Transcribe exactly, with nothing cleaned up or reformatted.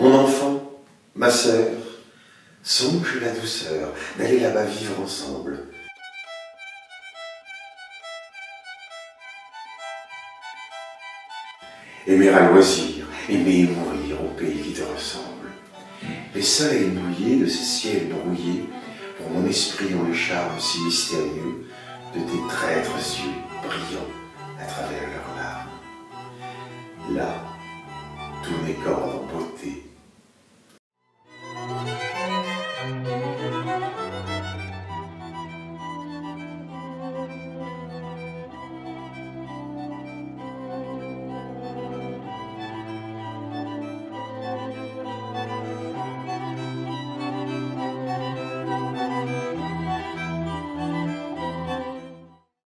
Mon enfant, ma sœur, songe la douceur d'aller là-bas vivre ensemble. Aimer à loisir, aimer et mourir au pays qui te ressemble. Les soleils mouillés de ces ciels brouillés, pour mon esprit ont le charme si mystérieux de tes traîtres yeux brillants à travers leurs larmes. Là, tous mes corps en beauté